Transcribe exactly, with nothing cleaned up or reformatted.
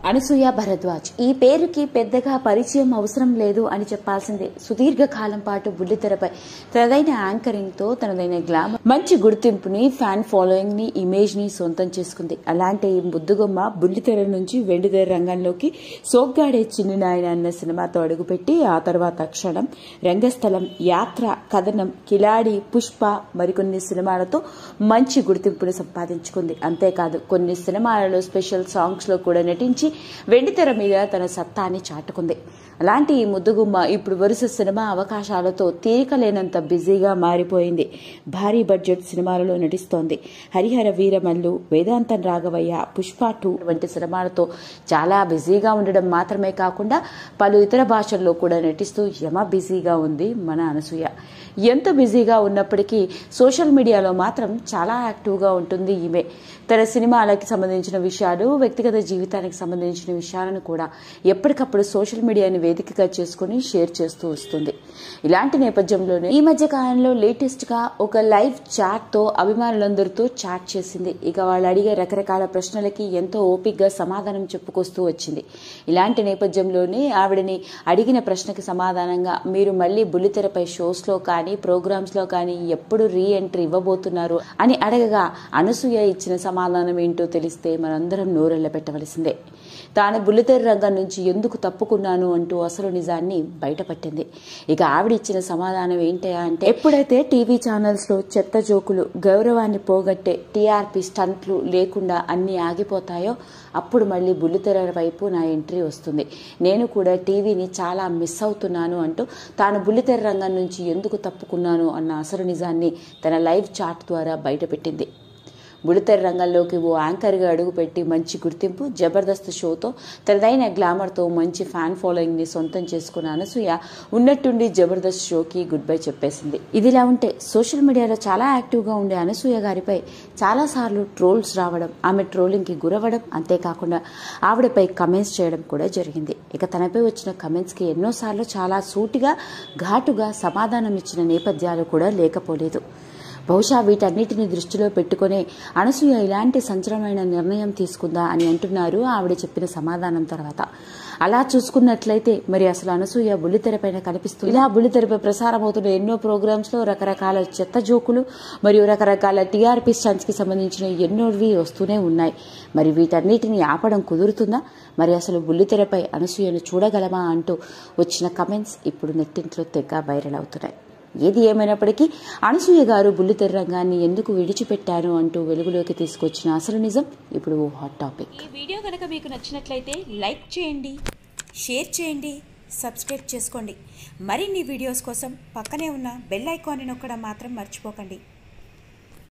అనసూయ భరద్వాజ్ ఈ పేరుకి పెద్దగా పరిచయం అవసరం లేదు అని చెప్పాల్సిందే. సుదీర్ఘ కాలం పాటు బుల్లితెరపై తనదైన యాంకరింగ్ తో తనదైన గ్లామర్ మంచి గుర్తింపుని ఫ్యాన్ ఫాలోయింగ్ ని ఇమేజ్ ని సొంతం చేసుకుంది. అలాంటి ఈ ముద్దుగొమ్మ బుల్లితెర నుంచి వెండితెర రంగంలోకి సోగ్గాడే చిన్ని నాయన అన్న సినిమాతో అడుగుపెట్టి ఆ తర్వాత క్షణం, రంగస్థలం, యాత్ర, కథనం, కిలాడి, పుష్ప మరికొన్ని సినిమాలతో మంచి గుర్తింపును సంపాదించుకుంది. అంతేకాదు కొన్ని సినిమాలలో స్పెషల్ సాంగ్స్ లో కూడా నటించి వెండితెర మీద తన సత్తాని చాటుకుంది. అలాంటి ఈ ముద్దుగుమ్మ ఇప్పుడు వరుస సినిమా అవకాశాలతో తీరిక లేనంత బిజీగా మారిపోయింది. భారీ బడ్జెట్ సినిమాలలో నటిస్తోంది. హరిహర వీరమల్లు, వేదాంతం రాఘవయ్య, పుష్ప టూ వంటి సినిమాలతో చాలా బిజీగా ఉండడం మాత్రమే కాకుండా పలు ఇతర భాషల్లో కూడా నటిస్తూ యమ బిజీగా ఉంది మన అనసూయ. ఎంత బిజీగా ఉన్నప్పటికీ సోషల్ మీడియాలో మాత్రం చాలా యాక్టివ్గా ఉంటుంది ఈమె. తన సినిమాలకి సంబంధించిన విషయాలు, వ్యక్తిగత జీవితానికి సంబంధించిన విషయాలను కూడా ఎప్పటికప్పుడు సోషల్ మీడియాని వేదికగా చేసుకుని షేర్ చేస్తూ వస్తుంది. ఇలాంటి నేపథ్యంలోనే ఈ మధ్య కాలంలో లేటెస్ట్ గా ఒక లైవ్ చాట్ తో అభిమానులందరితో చాట్ చేసింది. ఇక వాళ్ళు అడిగే రకరకాల ప్రశ్నలకి ఎంతో ఓపికగా సమాధానం చెప్పుకొస్తూ వచ్చింది. ఇలాంటి నేపథ్యంలోనే ఆవిడని అడిగిన ప్రశ్నకి సమాధానంగా మీరు మళ్ళీ బుల్లితెరపై షోస్ లో కానీ ప్రోగ్రామ్స్ లో కానీ ఎప్పుడు రీ ఎంట్రీ ఇవ్వబోతున్నారు అని అడగగా అనసూయ ఇచ్చిన సమాధానం ఏంటో తెలిస్తే మనందరం నోరెళ్ల పెట్టవలసిందే. తాను బుల్లితెర రంగం నుంచి ఎందుకు తప్పుకున్నాను అంటూ అసలు నిజాన్ని బయటపట్టింది. ఇక ఆవిడ ఇచ్చిన సమాధానం ఏంటా అంటే, ఎప్పుడైతే టీవీ ఛానల్స్ లో చెత్త జోకులు, గౌరవాన్ని పోగొట్టే టీఆర్పీ స్టంట్లు లేకుండా అన్ని ఆగిపోతాయో అప్పుడు మళ్ళీ బుల్లితెర వైపు నా ఎంట్రీ వస్తుంది. నేను కూడా టీవీని చాలా మిస్ అవుతున్నాను అంటూ తాను బుల్లితెర రంగం నుంచి ఎందుకు తప్పుకున్నాను అన్న అసలు నిజాన్ని తన లైవ్ చాట్ ద్వారా బయటపెట్టింది. బుల్లితెర రంగంలోకి ఓ యాంకర్గా అడుగుపెట్టి మంచి గుర్తింపు, జబర్దస్త్ షోతో తనదైన గ్లామర్తో మంచి ఫ్యాన్ ఫాలోయింగ్ ని సొంతం చేసుకున్న అనసూయ ఉన్నట్టుండి జబర్దస్త్ షోకి గుడ్ బై చెప్పేసింది. ఇదిలా ఉంటే సోషల్ మీడియాలో చాలా యాక్టివ్గా ఉండే అనసూయ గారిపై చాలాసార్లు ట్రోల్స్ రావడం, ఆమె ట్రోలింగ్ కి గురవడం, అంతేకాకుండా ఆవిడపై కమెంట్స్ చేయడం కూడా జరిగింది. ఇక తనపై వచ్చిన కమెంట్స్ కి ఎన్నోసార్లు చాలా సూటిగా, ఘాటుగా సమాధానం ఇచ్చిన నేపథ్యాలు కూడా లేకపోలేదు. బహుశా వీటన్నిటిని దృష్టిలో పెట్టుకునే అనసూయ ఇలాంటి సంచలనమైన నిర్ణయం తీసుకుందా అని అంటున్నారు ఆవిడ చెప్పిన సమాధానం తర్వాత. అలా చూసుకున్నట్లయితే మరి అసలు అనసూయ బుల్లితెరపైన కనిపిస్తుంది. ఇలా బుల్లితెరపై ప్రసారం అవుతున్న ఎన్నో ప్రోగ్రామ్స్ లో రకరకాల చెత్త జోకులు మరియు రకరకాల టీఆర్పీ స్టంట్స్ కి సంబంధించిన ఎన్నోవి వస్తూనే ఉన్నాయి. మరి వీటన్నిటిని ఆపడం కుదురుతుందా? మరి అసలు బుల్లితెరపై అనసూయను చూడగలమా అంటూ వచ్చిన కమెంట్స్ ఇప్పుడు నెట్టింట్లో తెగ వైరల్ అవుతున్నాయి. ఏది ఏమైనప్పటికీ అనసూయ గారు బుల్లితెర రంగాన్ని ఎందుకు విడిచిపెట్టారు అంటూ వెలుగులోకి తీసుకొచ్చిన అసలు నిజం ఇప్పుడు హాట్ టాపిక్. ఈ వీడియో కనుక మీకు నచ్చినట్లయితే లైక్ చేయండి, షేర్ చేయండి, సబ్స్క్రైబ్ చేసుకోండి. మరిన్ని వీడియోస్ కోసం పక్కనే ఉన్న బెల్ ఐకాన్ని నొక్కడం మాత్రం మర్చిపోకండి.